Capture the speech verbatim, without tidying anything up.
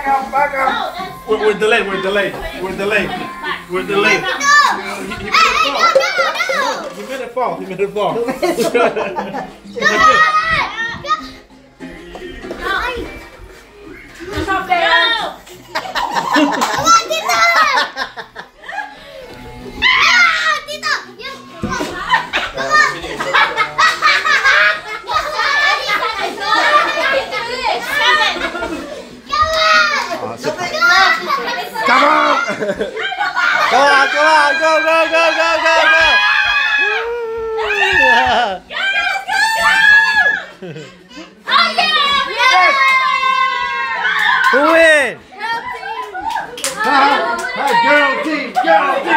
out, back out. We're, we're delayed, we're delayed, we're delayed, we're delayed. No! He, he, he made it fall, he made it fall, he made it fall. Come on, Tita! Ah, Tita! Come on! Come on! Come on, come on, go, go, go, go, go, go! Who wins? Hey, girl team, girl team!